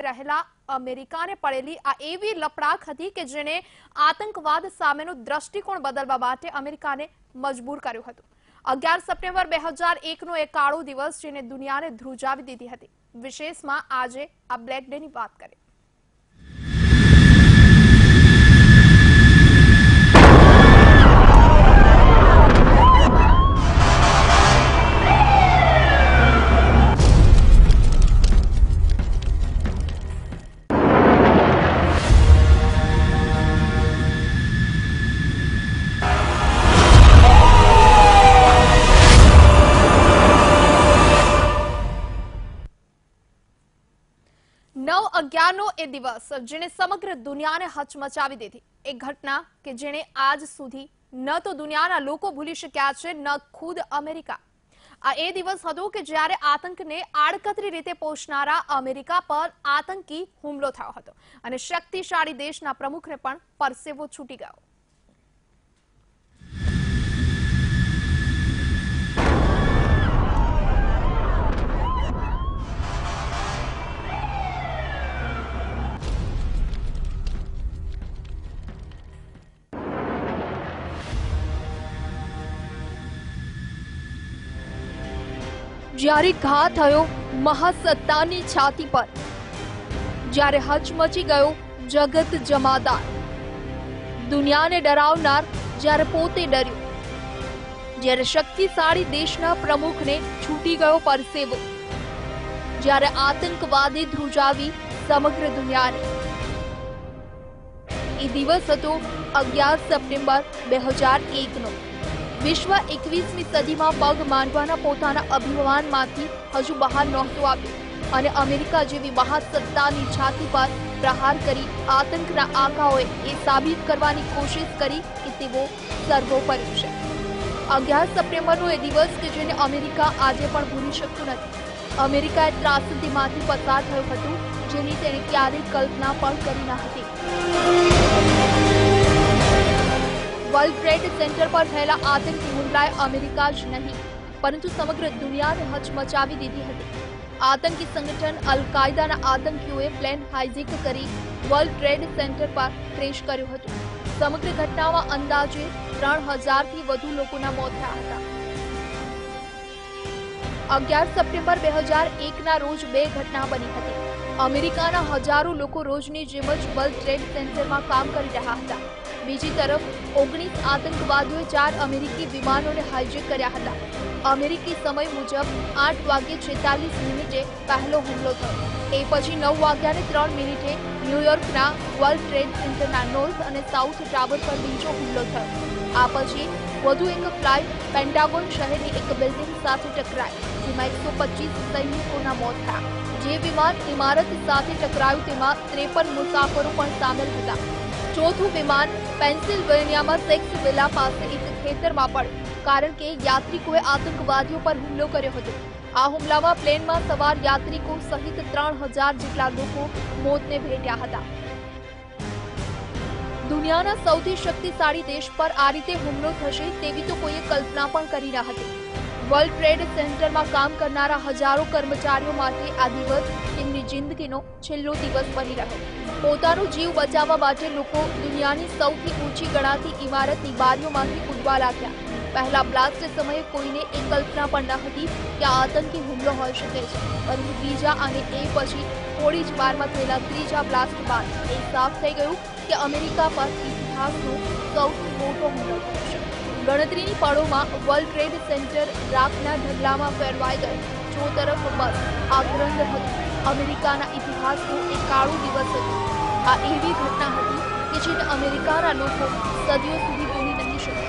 રહેલા અમેરિકાને પડેલી આ એવી લપડાક હતી કે જેને આતંકવાદ સામેનો દ્રષ્ટિકોણ બદલવા માટે અમેરિકાને મજબૂર કર્યું હતું। 11 સપ્ટેમ્બર 2001નો એ કાળો દિવસ જેને દુનિયાને ધ્રુજાવી દીધી હતી। વિશેષમાં આજે આ બ્લેક ડેની વાત કરીએ। नव 11નો એ દિવસ જેને સમગ્ર દુનિયાને હચમચાવી દીધી। એક ઘટના કે જેને આજ સુધી ન તો દુનિયાના લોકો ભૂલી શક્યા છે ન ખુદ અમેરિકા। આ એ દિવસ હતો કે જ્યારે આતંકને આડકતરી રીતે પોષનારા અમેરિકા પર આતંકી હુમલો થયો હતો અને શક્તિશાળી દેશના પ્રમુખને પણ પરસેવો છૂટી ગયો। જ્યારે ઘા થયો મહાસત્તાની છાતી પર, જ્યારે હચમચી ગયો જગત જમાદાર, દુનિયાને ડરાવનાર જ્યારે પોતે ડર્યો, જ્યારે શક્તિશાળી દેશના પ્રમુખને છૂટી ગયો પરસેવો, જ્યારે આતંકવાદે ધ્રુજાવી સમગ્ર દુનિયાને। એ દિવસ હતો 11 સપ્ટેમ્બર 2001નો। વિશ્વ 21મી સદીમાં પગ માંડવાના પોતાના અભિમાનમાંથી હજુ બહાર નહોતું આવ્યું અને અમેરિકા જેવી મહાસત્તાની છાતી પર પ્રહાર કરી આતંકના આંકાઓએ એ સાબિત કરવાની કોશિશ કરી કે તેઓ સર્વોપરી છે। 11 સપ્ટેમ્બરનો એ દિવસ કે જેને અમેરિકા આજે પણ ભૂલી શકતું નથી। અમેરિકા એ ત્રાસદીમાંથી પસાર થયું હતું જેની તેણે ક્યારેય કલ્પના પણ કરી ન હતી। વર્લ્ડ ટ્રેડ સેન્ટર પર થયેલા આતંકી હુમલાએ અમેરિકા જ નહીં પરંતુ સમગ્ર દુનિયાને હચમચાવી દીધી હતી। આતંકી સંગઠન અલ કાયદાના આતંકીઓએ પ્લેન હાઇજેક કરી વર્લ્ડ ટ્રેડ સેન્ટર પર ક્રેશ કર્યું હતું। સમગ્ર ઘટનામાં અંદાજે 3000થી વધુ લોકોના મોત થયા હતા। 11 સપ્ટેમ્બર 2001ના રોજ બે ઘટના બની હતી। અમેરિકાના હજારો લોકો રોજની જેમ જ વર્લ્ડ ટ્રેડ સેન્ટરમાં કામ કરી રહ્યા હતા। બીજી તરફ 19 આતંકવાદીઓએ 4 અમેરિકી વિમાનોને હાઇજેક કર્યા હતા। અમેરિકી સમય મુજબ 8:46 પહેલો હુમલો થયો। એ પછી 9:03 ન્યૂયોર્કના વર્લ્ડ ટ્રેડ સેન્ટરના નોર્થ અને સાઉથ ટાવર પર બીજો હુમલો થયો। આ પછી વધુ એક ફ્લાઇટ પેન્ટાગોન શહેરની એક બિલ્ડિંગ સાથે ટકરાઈ જેમાં 125 સૈનિકોના મોત થયા। જે વિમાન ઇમારત સાથે ટકરાયું તેમાં 53 મુસાફરો પણ સામેલ હતા। ચોથું વિમાન પેન્સિલ્વેનિયામાં સેક્સ વિલા પાસે એક ખેતરમાં પડ્યું કારણ કે યાત્રિકોએ આતંકવાદીઓ પર હુમલો કર્યો હતો। આ હુમલામાં પ્લેનમાં સવાર યાત્રિકો સહિત 3000 જેટલા લોકો મોતને ભેટ્યા હતા। દુનિયાના સૌથી શક્તિશાળી દેશ પર આ રીતે હુમલો થશે તેવી તો કોઈએ કલ્પના પણ કરી ન હતી। વર્લ્ડ ટ્રેડ સેન્ટરમાં કામ કરનારા હજારો કર્મચારીઓ માટે આ દિવસ તેમની જિંદગીનો છેલ્લો દિવસ બની રહ્યો। પોતાનો જીવ બચાવવા માટે લોકો દુનિયાની સૌથી ઊંચી ગણાતી ઇમારતની બારીઓમાંથી કૂદવા લાગ્યા। પહેલા બ્લાસ્ટ સમયે કોઈને એ કલ્પના પણ ન હતી કે આ આતંકી હુમલો હોઈ શકે છે પરંતુ બીજા અને એ પછી થોડી જ વારમાં થયેલા ત્રીજા બ્લાસ્ટ બાદ એ સાફ થઈ ગયું કે અમેરિકા પર ઇતિહાસનો સૌથી મોટો હુમલો થયો છે। ગણતરીની પળોમાં વર્લ્ડ ટ્રેડ સેન્ટર રાખના ઢગલામાં ફેરવાઈ ગયું। જો તરફ બસ આક્રંદ હતું। અમેરિકાના ઇતિહાસનો એક કાળો દિવસ હતો। આ એવી ઘટના હતી કે જેને અમેરિકાના લોકો સદીઓ સુધી ભૂલી નહીં શકે।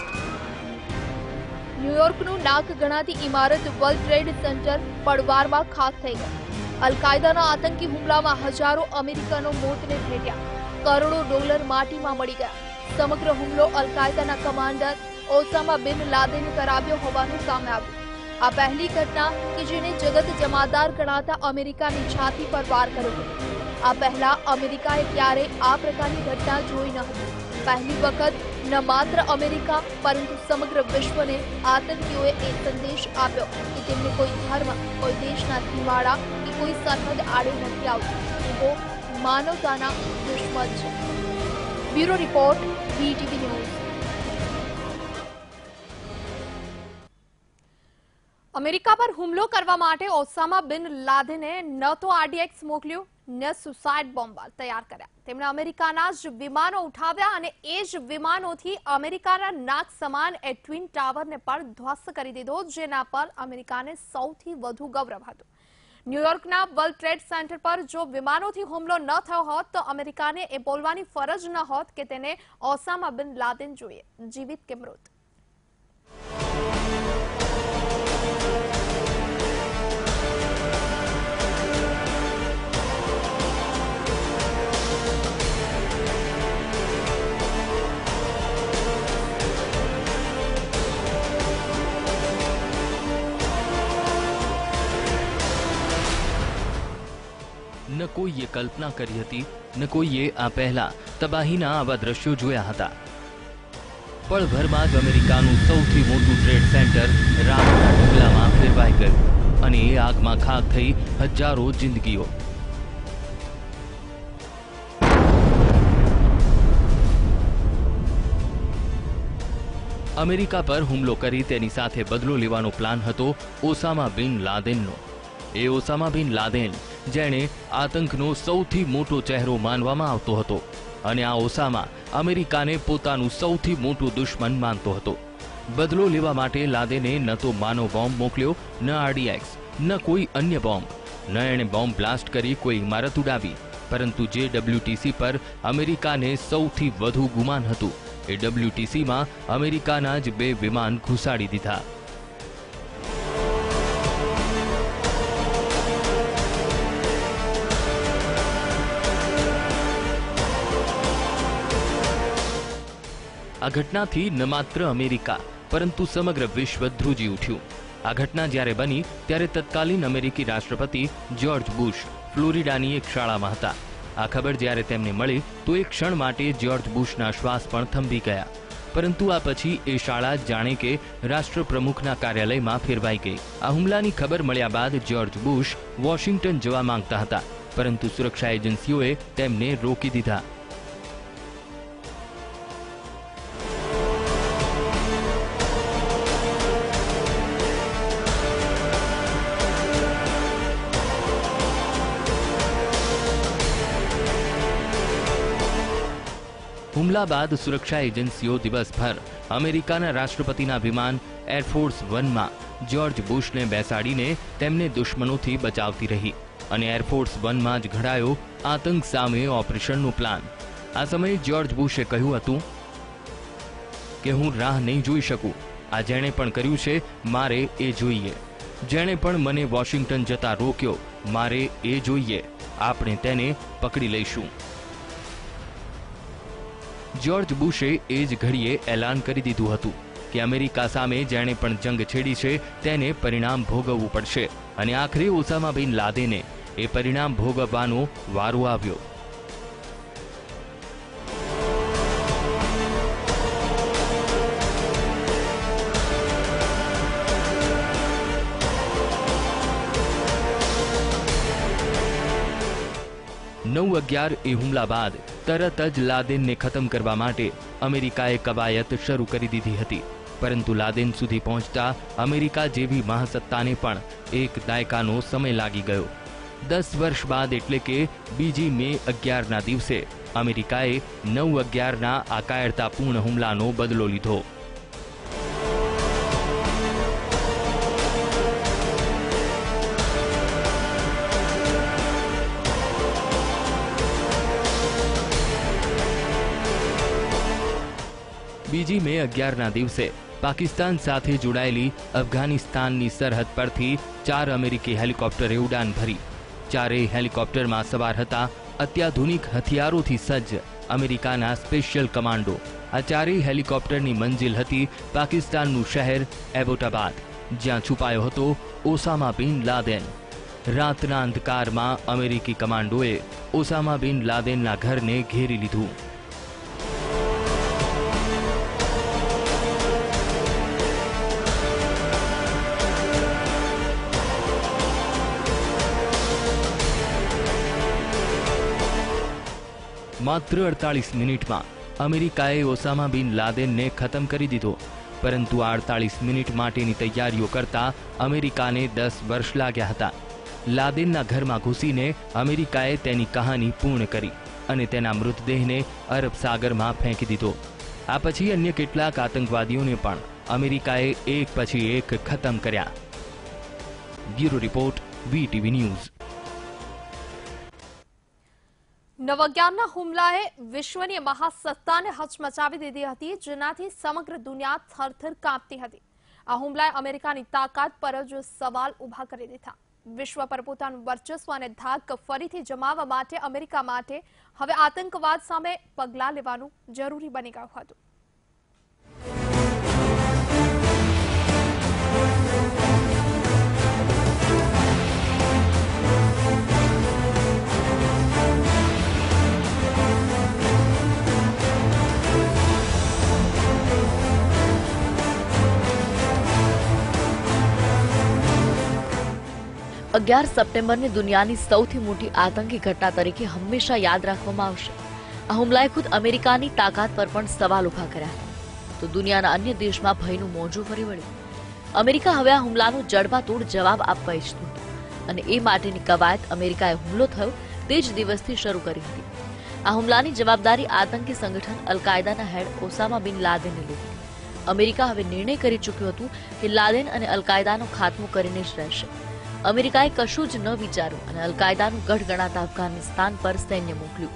ન્યૂયોર્કનું નાક ગણાતી ઇમારત વર્લ્ડ ટ્રેડ સેન્ટર પડવારમાં ખાખ થઈ ગઈ। અલ કાયદાના આતંકી હુમલામાં હજારો અમેરિકનો મોતને ભેટ્યા। કરોડો ડોલર માટીમાં મળી ગયા। સમગ્ર હુમલો અલ કાયદાના કમાન્ડર ઓસામા બિન લાદેને કરાવ્યો હોવાનું સામે આવ્યું। આ પહેલી ઘટના કે જેને જગત જમાદાર ગણાતા અમેરિકાની છાતી પર વાર કર્યો હતો। આ પહેલા અમેરિકાએ ક્યારેય આ પ્રકારની ઘટના જોઈ ન હતી। પહેલી વખત ન માત્ર અમેરિકા પરંતુ સમગ્ર વિશ્વને આતંકીઓએ એક સંદેશ આપ્યો કે તેમને કોઈ ધર્મ, કોઈ દેશના સીમાડા કે કોઈ સરહદ આડે નથી આવતું। લોકો માનવતાના દુશ્મન છે. Bureau report, VTV news. America પર હુમલો કરવા માટે ઓસામા બિન લાદેને ન તો આરડીએક્સ મોકલ્યું ન સુસાઇડ બોમ્બ તૈયાર કર્યા. તેમણે અમેરિકાના જ વિમાનો ઉઠાવ્યા અને એ જ વિમાનોથી અમેરિકાના નાક સમાન એ ટ્વિન ટાવરને પણ ધ્વસ્ત કરી દીધો, જેના પર અમેરિકાને સૌથી વધુ ગૌરવ હતું. ન્યૂયોર્કના વર્લ્ડ ટ્રેડ સેન્ટર પર જો વિમાનોથી હુમલો ન થયો હોત તો અમેરિકાને એ બોલવાની ફરજ ન હોત કે તેને ઓસામા બિન લાદેન જોઈએ, જીવિત કે મૃત. ન કોઈએ કલ્પના કરી હતી, ન કોઈએ આ પહેલા તબાહીના આવા દ્રશ્યો જોયા હતા. પળભરમાં જ અમેરિકાનું સૌથી મોટું ટ્રેડ સેન્ટર રાવણના ઢગલામાં ફેરવાઈ ગયું અને એ આગમાં ખાખ થઈ હજારો જિંદગીઓ. અમેરિકા પર હુમલો કરી તેની સાથે બદલો લેવાનો પ્લાન હતો ઓસામા બિન લાદેનનો. એ ઓસામા બિન લાદેન જેણે આતંકનો સૌથી મોટો ચહેરો માનવામાં આવતો હતો અને આ ઓસામા અમેરિકાને પોતાનું સૌથી મોટું દુશ્મન માનતો હતો. બદલો લેવા માટે લાદેને ન તો માનવ બોમ્બ મોકલ્યો, ન આરડીએક્સ, ન કોઈ અન્ય બોમ્બ, ન એણે બોમ્બ બ્લાસ્ટ કરી કોઈ ઇમારત ઉડાવી, પરંતુ જે WTC પર અમેરિકાને સૌથી વધુ ગુમાન હતું એ WTCમાં અમેરિકાના જ 2 વિમાન ઘુસાડી દીધા. આ ઘટનાથી ન માત્ર અમેરિકા પરંતુ સમગ્ર વિશ્વ ધ્રુજી ઉઠ્યું. આ ઘટના જ્યારે બની ત્યારે તત્કાલીન અમેરિકી રાષ્ટ્રપતિ જ્યોર્જ બુશ ફ્લોરિડાની એક શાળામાં હતા. આ ખબર જ્યારે તેમને મળી તો એક ક્ષણ માટે જ્યોર્જ બુશના શ્વાસ પણ થંભી ગયા. પરંતુ આ પછી એ શાળા જાણે કે રાષ્ટ્રપ્રમુખના કાર્યાલયમાં ફેરવાઈ ગઈ. આ હુમલાની ખબર મળ્યા બાદ જ્યોર્જ બુશ વોશિંગ્ટન જવા માંગતા હતા, પરંતુ સુરક્ષા એજન્સીઓએ તેમને રોકી દીધા. હુમલા બાદ સુરક્ષા એજન્સીઓ દિવસભર અમેરિકાના રાષ્ટ્રપતિના વિમાન એરફોર્સ 1માં જ્યોર્જ બુશને બેસાડીને તેમને દુશ્મનોથી બચાવતી રહી અને એરફોર્સ 1માં જ ઘડાયો આતંક સામે ઓપરેશનનો પ્લાન. આ સમયે જ્યોર્જ બુશે કહ્યું હતું કે હું રાહ નહીં જોઈ શકું. આ જેણે પણ કર્યું છે મારે એ જોઈએ. જેણે પણ મને વોશિંગ્ટન જતા રોક્યો મારે એ જોઈએ. આપણે તેને પકડી લઈશું. જ્યોર્જ બુશે એ જ ઘડીએ એલાન કરી દીધું હતું કે અમેરિકા સામે જેણે પણ જંગ છેડી છે તેને પરિણામ ભોગવવું પડશે અને આખરે ઓસામા બિન લાદેને એ પરિણામ ભોગવવાનો વારો આવ્યો. એ હુમલા બાદ તરત જ લાદેનને ખતમ કરવા માટે અમેરિકાએ કવાયત શરૂ કરી દીધી હતી, પરંતુ લાદેન સુધી પહોંચતા અમેરિકા જેવી મહાસત્તાને પણ એક દાયકાનો સમય લાગી ગયો. 10 વર્ષ બાદ એટલે કે બીજી મે 11ના દિવસે અમેરિકાએ 9/11ના આ કાયરતાપૂર્ણ હુમલાનો બદલો લીધો. બીજી મે 11ના દિવસે પાકિસ્તાન સાથે જોડાયેલી અફઘાનિસ્તાનની સરહદ પરથી 4 અમેરિકી હેલિકોપ્ટરે ઉડાન ભરી. ચારેય હેલિકોપ્ટરમાં સવાર હતા અત્યાધુનિક હથિયારોથી સજ્જ અમેરિકાના સ્પેશિયલ કમાન્ડો. આ ચારેય હેલિકોપ્ટરની મંજિલ હતી પાકિસ્તાનનું શહેર એબોટાબાદ, જ્યાં છુપાયો હતો ઓસામા બિન લાદેન. રાતના અંધકારમાં અમેરિકી કમાન્ડોએ ઓસામા બિન લાદેનના ઘરને ઘેરી લીધું. માત્ર 48 મિનિટમાં અમેરિકાએ ઓસામા બિન લાદેનને ખતમ કરી દીધો, પરંતુ 48 મિનિટ માટેની તૈયારીઓ કરતા અમેરિકાને 10 વર્ષ લાગ્યા હતા. લાદેનના ઘરમાં ઘૂસીને અમેરિકાએ તેની કહાની પૂર્ણ કરી અને તેના મૃતદેહને અરબ સાગરમાં ફેંકી દીધો. આ પછી અન્ય કેટલાક આતંકવાદીઓને પણ અમેરિકાએ એક પછી એક ખતમ કર્યા. Bureau report, VTV news. 9/11ના હુમલાએ વિશ્વની મહાસત્તાને હચમચાવી દીધી હતી, જેનાથી સમગ્ર દુનિયા થરથર કાંપતી હતી. આ હુમલાએ અમેરિકાની તાકાત પર જ સવાલ ઉભા કરી દીધા. વિશ્વ પર પોતાનું વર્ચસ્વ અને ધાક ફરીથી જમાવવા માટે અમેરિકા માટે હવે આતંકવાદ સામે પગલાં લેવાનું જરૂરી બની ગયું હતું. સપ્ટેમ્બરને દુનિયાની સૌથી મોટી આતંકી ઘટના તરીકે હંમેશા યાદ રાખવામાં આવશે. આ હુમલાએ ખુદ અમેરિકાની તાકાત પર પણ સવાલ ઉભા કર્યા હતા, તો દુનિયાના અન્ય દેશમાં ભયનું મોજું ફરી વળ્યું. અમેરિકા હવે આ હુમલાનો જડબાતોડ જવાબ આપવા ઈચ્છતું હતું અને એ માટેની કવાયત અમેરિકાએ હુમલો થયો તે જ દિવસથી શરૂ કરી હતી. આ હુમલાની જવાબદારી આતંકી સંગઠન અલ-કાયદાના હેડ ઓસામા બિન લાદેને લીધી. અમેરિકા હવે નિર્ણય કરી ચૂક્યું હતું કે લાદેન અને અલ-કાયદાનો ખાત્મો કરીને જ રહેશે. અમેરિકાએ કશું જ ન વિચાર્યું અને અલ-કાયદાનું ગઢ ગણાતા અફઘાનિસ્તાન પર સૈન્ય મોકલ્યું.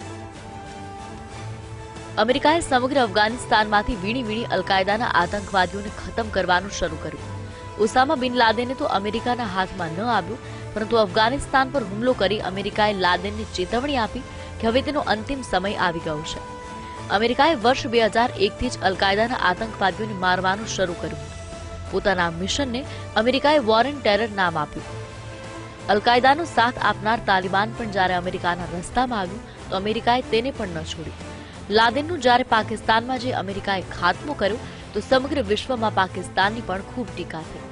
અમેરિકાએ સમગ્ર અફઘાનિસ્તાનમાંથી વીણી વીણી અલ-કાયદાના આતંકવાદીઓને ખતમ કરવાનું શરૂ કર્યું. ઓસામા બિન લાદેને તો અમેરિકાના હાથમાં ન આવ્યું, પરંતુ અફઘાનિસ્તાન પર હુમલો કરી અમેરિકાએ લાદેનને ચેતવણી આપી કે હવે તેનો અંતિમ સમય આવી ગયો છે. અમેરિકાએ વર્ષ 2001થી જ અલ-કાયદાના આતંકવાદીઓને મારવાનું શરૂ કર્યું. પોતાના મિશનને અમેરિકાએ વોર ઓન ટેરર નામ આપ્યું. અલ-કાયદાનો સાથ આપનાર તાલિબાન પણ જ્યારે અમેરિકાના રસ્તામાં આવ્યું તો અમેરિકાએ તેને પણ ન છોડ્યું. લાદેનનું જ્યારે પાકિસ્તાનમાં જે અમેરિકાએ ખાત્મો કર્યો તો સમગ્ર વિશ્વમાં પાકિસ્તાનની પણ ખૂબ ટીકા થઈ.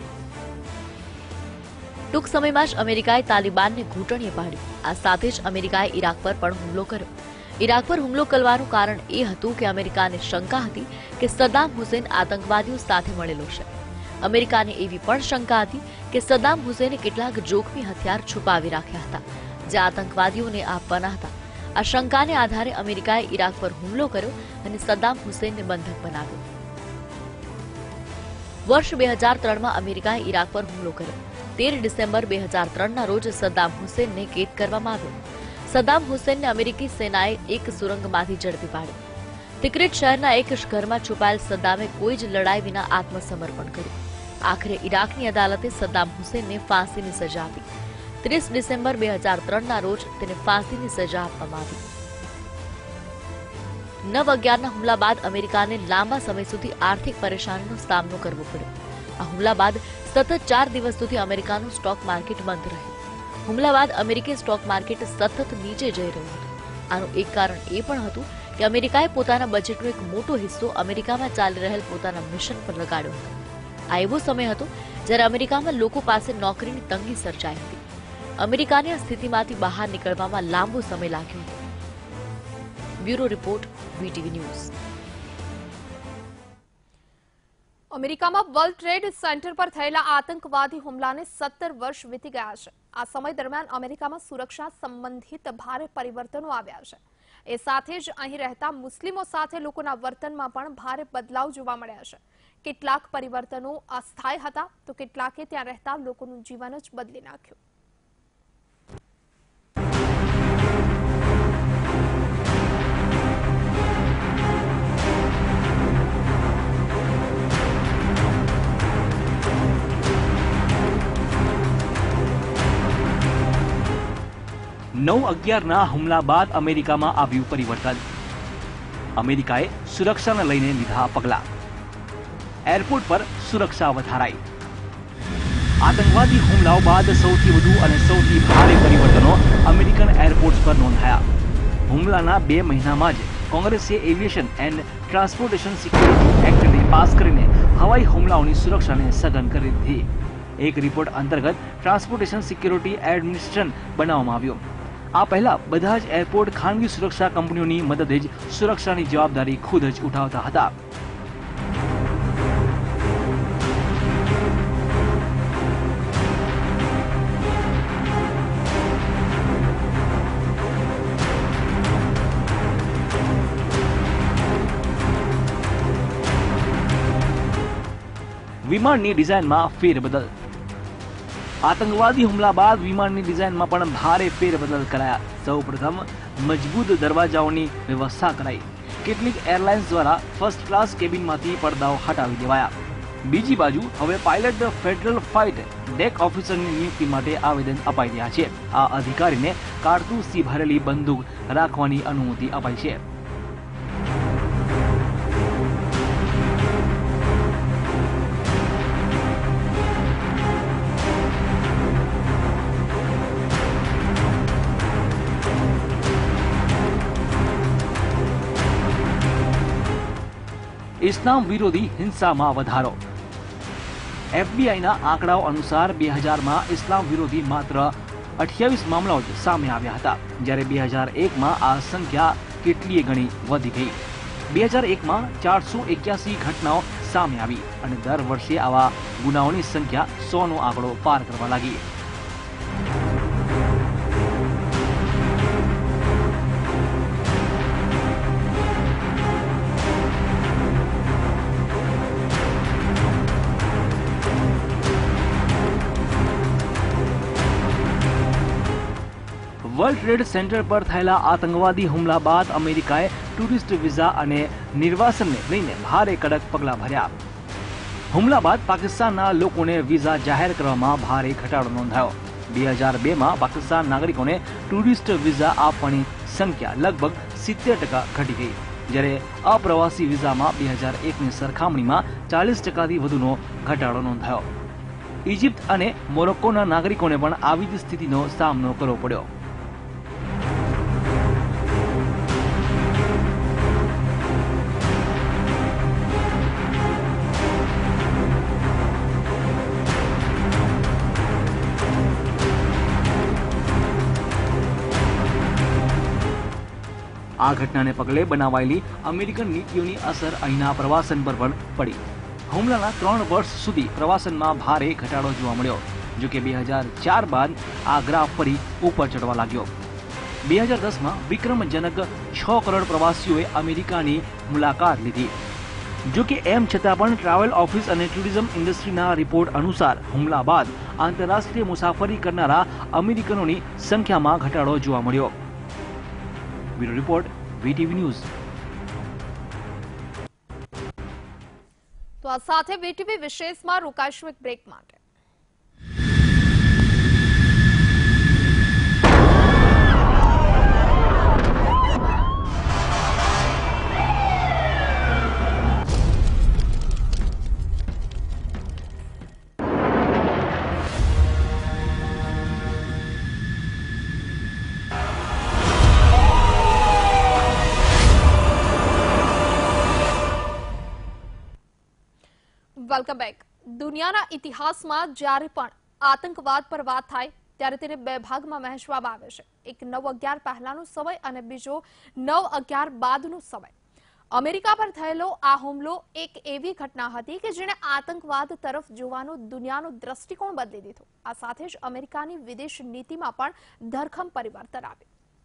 ટૂંક સમયમાં જ અમેરિકાએ તાલિબાનને ઘૂંટણીએ પાડ્યું. આ સાથે જ અમેરિકાએ ઈરાક પર પણ હુમલો કર્યો. ઈરાક પર હુમલો કરવાનું કારણ એ હતું કે અમેરિકાને શંકા હતી કે સદ્દામ હુસેન આતંકવાદીઓ સાથે મળેલો છે. અમેરિકાને એવી પણ શંકા હતી કે સદ્દામ હુસેને કેટલાક જોખમી હથિયાર છુપાવી રાખ્યા હતા જે આતંકવાદીઓને આપવાના હતા. આ શંકાને આધારે અમેરિકાએ ઈરાક પર હુમલો કર્યો અને સદ્દામ હુસેનને બંધક બનાવ્યો. વર્ષ 2003માં અમેરિકાએ ઈરાક પર હુમલો કર્યો. 13 ડિસેમ્બર 2003ના રોજ સદ્દામ હુસેનને કેદ કરવામાં આવ્યો. સદ્દામ હુસેનને અમેરિકી સેનાએ એક સુરંગમાંથી ઝડપી પાડ્યો. તિકરિત શહેરના એક ઘરમાં છુપાયેલ સદ્દામે કોઈ જ લડાઈ વિના આત્મસમર્પણ કર્યું. આખરે ઈરાકની અદાલતે સદ્દામ હુસેનને ફાંસીની સજા આપી. 30 ડિસેમ્બર 2003ના રોજ તેને ફાંસીની સજા આપવામાં આવી. 9/11ના હુમલા બાદ અમેરિકાને લાંબા સમય સુધી આર્થિક પરેશાનીનો સામનો કરવો પડ્યો. આ હુમલા બાદ સતત 4 દિવસ સુધી અમેરિકાનું સ્ટોક માર્કેટ બંધ રહ્યું. હુમલા બાદ અમેરિકી સ્ટોક માર્કેટ સતત નીચે જઈ રહ્યું હતું. આનું એક કારણ એ પણ હતું કે અમેરિકાએ પોતાના બજેટનો એક મોટો હિસ્સો અમેરિકામાં ચાલી રહેલ પોતાના મિશન પર લગાડ્યો હતો. આ એવો સમય હતો જ્યારે અમેરિકામાં લોકો પાસે નોકરીની તંગી સર્જાઈ હતી. અમેરિકાને આ સ્થિતિમાંથી બહાર નીકળવામાં લાંબો સમય લાગ્યો હતો. Bureau report, VTV news. અમેરિકામાં વર્લ્ડ ટ્રેડ સેન્ટર પર થયેલા આતંકવાદી હુમલાને 17 વર્ષ વીતી ગયા છે. આ સમય દરમિયાન અમેરિકામાં સુરક્ષા સંબંધિત ભારે પરિવર્તનો આવ્યા છે. એ સાથે જ અહીં રહેતા મુસ્લિમો સાથે લોકોના વર્તનમાં પણ ભારે બદલાવ જોવા મળ્યા છે. કેટલાક પરિવર્તનો અસ્થાયી હતા તો કેટલાકે ત્યાં રહેતા લોકોનું જીવન જ બદલી નાખ્યું. નવ 11ના હુમલા બાદ અમેરિકામાં આવ્યું પરિવર્તન. અમેરિકાએ સુરક્ષાને લઈને લીધા પગલાં. એરપોર્ટ પર સુરક્ષા વધારાઈ. આતંકવાદી હુમલાઓ બાદ સૌથી વધુ અને સૌથી ભારે પરિવર્તનો અમેરિકન એરપોર્ટ્સ પર નોંધાયા. હુમલાના 2 મહિનામાં જ કોંગ્રેસે એવિએશન એન્ડ ટ્રાન્સપોર્ટેશન સિક્યોરિટી એક્ટને પાસ કરીને હવાઈ હુમલાઓની સુરક્ષાને સઘન કરી દીધી. એક રિપોર્ટ અંતર્ગત ટ્રાન્સપોર્ટેશન સિક્યોરિટી એડમિનિસ્ટ્રેશન બનાવવામાં આવ્યો. આ પહેલા બધા જ એરપોર્ટ ખાનગી સુરક્ષા કંપનીઓની મદદે જ સુરક્ષાની જવાબદારી ખુદ જ ઉઠાવતા હતા. વિમાનની ડિઝાઇનમાં ફેરબદલ. આતંકવાદી હુમલા બાદ વિમાનની ડિઝાઇનમાં પણ ભારે ફેરબદલ કરાયા. સૌપ્રથમ મજબૂત દરવાજાઓની વ્યવસ્થા કરાઈ. કેટલીક એરલાઇન્સ દ્વારા ફર્સ્ટ ક્લાસ કેબિનમાંથી પડદાઓ હટાવી દેવાયા. બીજી બાજુ હવે પાયલટ ફેડરલ ફ્લાઇટ ડેક ઓફિસરની નિયુક્તિ માટે આવેદન અપાઈ રહ્યા છે. આ અધિકારીને કારતૂસથી ભરેલી બંદૂક રાખવાની અનુમતિ અપાઈ છે. ઇસ્લામ વિરોધી હિંસામાં વધારો. એફબીઆઈના આંકડાઓ અનુસાર 2000માં ઇસ્લામ વિરોધી માત્ર 28 મામલાઓ જ સામે આવ્યા હતા, જ્યારે 2001માં આ સંખ્યા કેટલીય ગણી વધી ગઈ. 2001માં 481 ઘટનાઓ સામે આવી અને દર વર્ષે આવા ગુનાઓની સંખ્યા 100નો આંકડો પાર કરવા લાગી. વર્લ્ડ ટ્રેડ સેન્ટર પર થયેલા આતંકવાદી હુમલા બાદ અમેરિકાએ ટુરિસ્ટ વિઝા અને નિર્વાસનને લઈને ભારે કડક પગલાં ભર્યા. હુમલા બાદ પાકિસ્તાનના લોકોને વિઝા જાહેર કરવામાં ભારે ઘટાડો નોંધાયો. 2002માં પાકિસ્તાન નાગરિકોને ટુરિસ્ટ વિઝા આપવાની સંખ્યા લગભગ 70% ઘટી ગઈ, જ્યારે અપ્રવાસી વિઝામાં 2001ની સરખામણીમાં 40%થી વધુનો ઘટાડો નોંધાયો. ઇજિપ્ત અને મોરોક્કોના નાગરિકોને પણ આવી જ સ્થિતિનો સામનો કરવો પડ્યો. આ ઘટનાને પગલે બનાવાયેલી અમેરિકન નીતિઓની અસર અહીંના પ્રવાસન પર પણ પડી. હુમલાના 3 વર્ષ સુધી પ્રવાસનમાં ભારે ઘટાડો જોવા મળ્યો. જોકે 2004 બાદ આ ગ્રાફ ફરી ઉપર ચડવા લાગ્યો. 2010માં વિક્રમજનક 6 કરોડ પ્રવાસીઓએ અમેરિકાની મુલાકાત લીધી. જોકે એમ છતાં પણ ટ્રાવેલ ઓફિસ અને ટુરિઝમ ઇન્ડસ્ટ્રીના રિપોર્ટ અનુસાર હુમલા બાદ આંતરરાષ્ટ્રીય મુસાફરી કરનારા અમેરિકનોની સંખ્યામાં ઘટાડો જોવા મળ્યો. Bureau report, VTV news. તો આ સાથે વીટીવી વિશેષમાં રોકાઈશું એક બ્રેક માટે. Welcome back. દુનિયાના ઇતિહાસમાં જ્યારે પણ આતંકવાદ પર વાત થાય ત્યારે તેને 2 ભાગમાં વહેંચવામાં આવે છે. એક 9/11 પહેલાનો સમય અને બીજો 9/11 બાદનો સમય. અમેરિકા પર થયેલો આ હુમલો એક એવી ઘટના હતી કે જેણે આતંકવાદ તરફ જોવાનો દુનિયાનો દ્રષ્ટિકોણ બદલી દીધો. આ સાથે જ અમેરિકાની વિદેશ નીતિમાં પણ ધરખમ પરિવર્તન આવ્યું.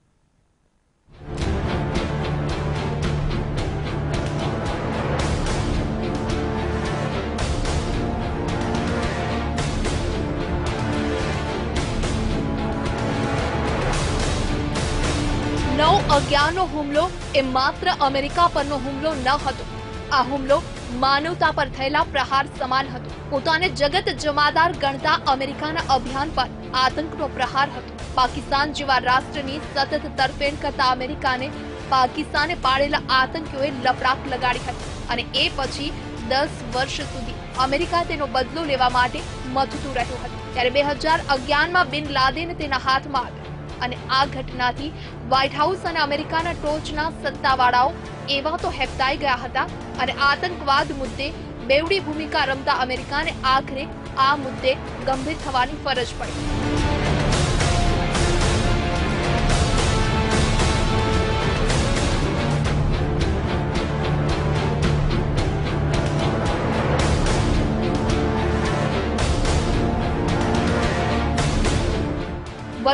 નો હુમલો એ માત્ર અમેરિકા પરનો હુમલો ન હતો. આ હુમલો માનવતા પર થયેલા પ્રહાર સમાન હતો. પોતાને જગત જમાદાર ગણતા અમેરિકાના અભિયાન પર આતંકનો પ્રહાર હતો. પાકિસ્તાન જેવા રાષ્ટ્રની સતત તરફેણ કરતા અમેરિકાને પાકિસ્તાને પાડેલા આતંકીઓએ લપડાક લગાડી હતી અને એ પછી 10 વર્ષ સુધી અમેરિકા તેનો બદલો લેવા માટે મથતું રહ્યું હતું. ત્યારે 2011માં બિન લાદેન તેના હાથમાં આવ્યો અને આ ઘટનાથી વ્હાઇટ હાઉસ અને અમેરિકાના ટોચના સત્તાવાળાઓ એવા તો હેબતાઈ ગયા હતા અને આતંકવાદ મુદ્દે બેવડી ભૂમિકા રમતા અમેરિકાને આખરે આ મુદ્દે ગંભીર થવાની ફરજ પડી.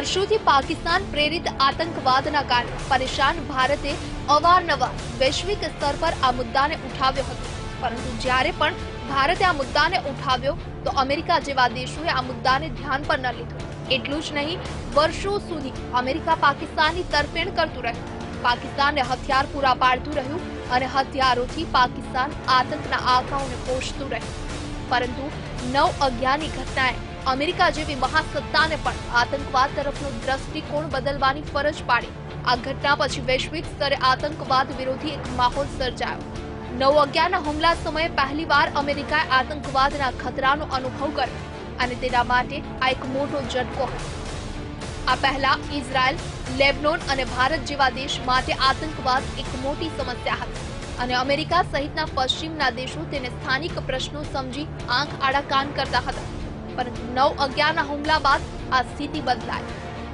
વર્ષોથી પાકિસ્તાન પ્રેરિત આતંકવાદના કારણે પરેશાન ભારતે અવારનવાર વૈશ્વિક સ્તર પર આ મુદ્દાને ઉઠાવ્યો હતો, પરંતુ જ્યારે પણ ભારતે આ મુદ્દાને ઉઠાવ્યો તો અમેરિકા જેવા દેશોએ આ મુદ્દાને ધ્યાન પર ન લીધો. એટલું જ નહીં, વર્ષો સુધી અમેરિકા પાકિસ્તાનની તરફેણ કરતું રહ્યું, પાકિસ્તાનને હથિયાર પૂરા પાડતું રહ્યું અને હથિયારોથી પાકિસ્તાન આતંકના આંકડાઓને પોષતું રહ્યું. પરંતુ 9/11ની ઘટનાએ અમેરિકા જેવી મહાસત્તાને પણ આતંકવાદ તરફનો દ્રષ્ટિકોણ બદલવાની ફરજ પાડી. આ ઘટના પછી વૈશ્વિક સ્તરે આતંકવાદ વિરોધી એક માહોલ સર્જાયો. 9/11ના હુમલા સમયે પહેલીવાર અમેરિકાએ આતંકવાદના ખતરાનો અનુભવ કર્યો અને તેના માટે આ એક મોટો ઝટકો હતો. આ પહેલા ઇઝરાયલ, લેબનોન અને ભારત જેવા દેશ માટે આતંકવાદ એક મોટી સમસ્યા હતી અને અમેરિકા સહિતના પશ્ચિમના દેશો તેને સ્થાનિક પ્રશ્નો સમજી આંખ આડા કાન કરતા હતા. પરંતુ 9/11ના હુમલા બાદ આ સ્થિતિ બદલાઈ.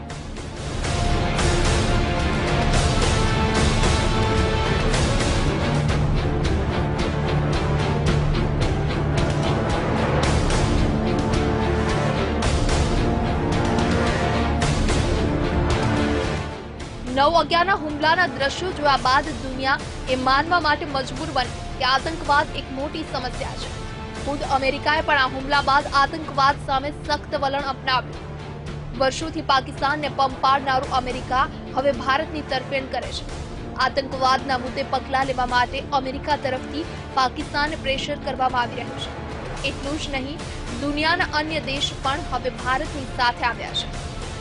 હુમલાના દ્રશ્યો જોયા બાદ દુનિયા એ માનવા માટે મજબૂર બની કે આતંકવાદ એક મોટી સમસ્યા છે. ખુદ અમેરિકાએ પણ આ હુમલા બાદ આતંકવાદ સામે સખ્ત વલણ અપનાવ્યું. વર્ષોથી પાકિસ્તાનને પંપાડનારું અમેરિકા હવે ભારતની તરફેણ કરે છે. આતંકવાદના મુદ્દે પગલાં લેવા માટે અમેરિકા તરફથી પાકિસ્તાનને પ્રેશર કરવામાં આવી રહ્યું છે. એટલું જ નહીં, દુનિયાના અન્ય દેશ પણ હવે ભારતની સાથે આવ્યા છે.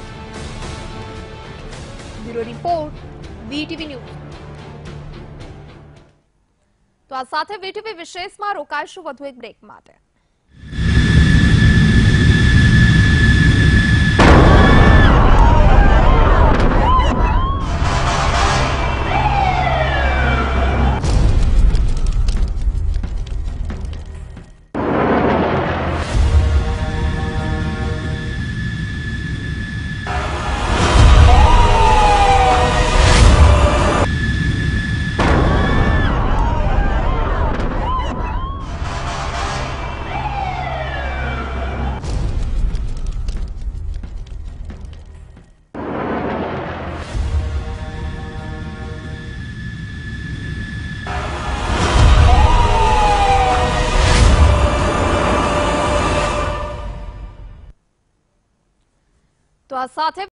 Bureau report, VTV news. તો આ સાથે વીટીવી વિશેષમાં રોકાઈશું વધુ એક બ્રેક માટે. તો આ સાથે